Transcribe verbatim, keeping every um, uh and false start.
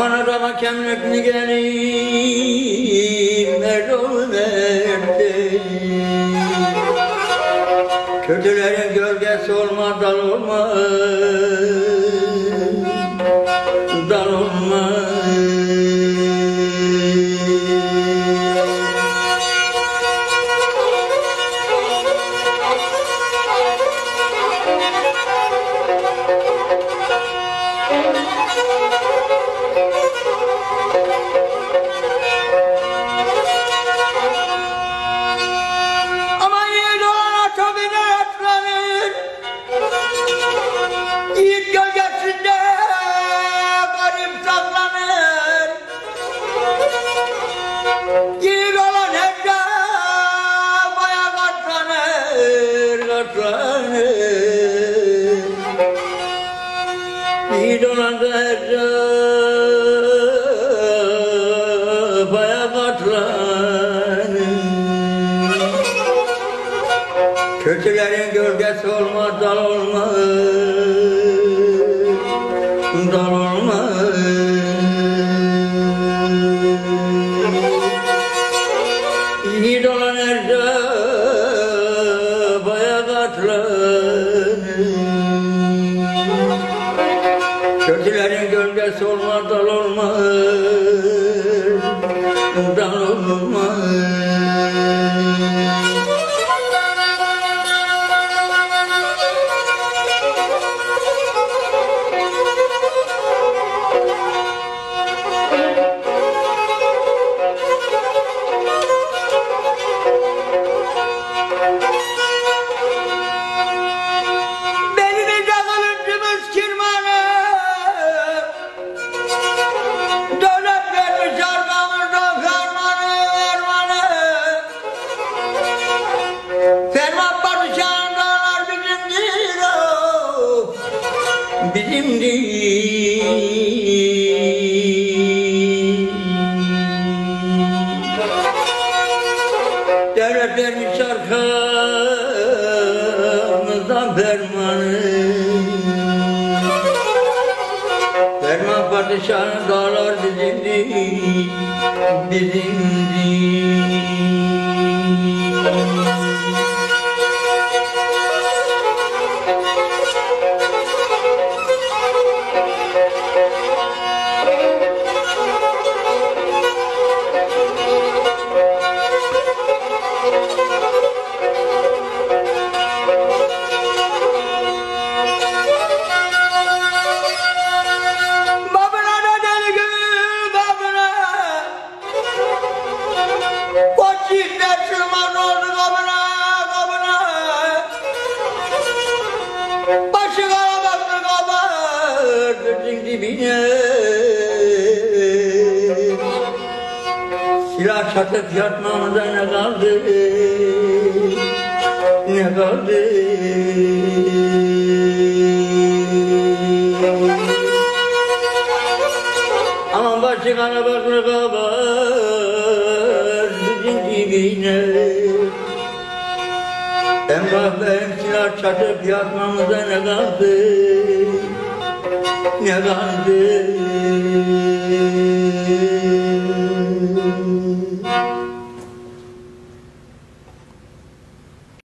Aman adama kemlik mi gelir, merdol verdi. Kötülerin gölgesi olma, dal olma, dal olma. Yiğit olan da herce baya katlanır. Kötülerin gölgesi olmaz, dal olmaz, dal olmaz. Yiğit olan herce baya katlanır. Kötülerin gölgesi olmaz, dal olmaz, dal olmaz. Bizimdir. Devlet vermiş arkamızdan fermanı. Ferman padişahın dağlar bizimdir, bizimdir. Başı kara baktı kabar gözün dibine. Silah çatıp yatmamıza ne kaldı, ne kaldı. Aman başı kara baktı kabar gözün dibine. Emrah Bey'im silah çatıp yakmamıza ne kaldı, ne kaldı.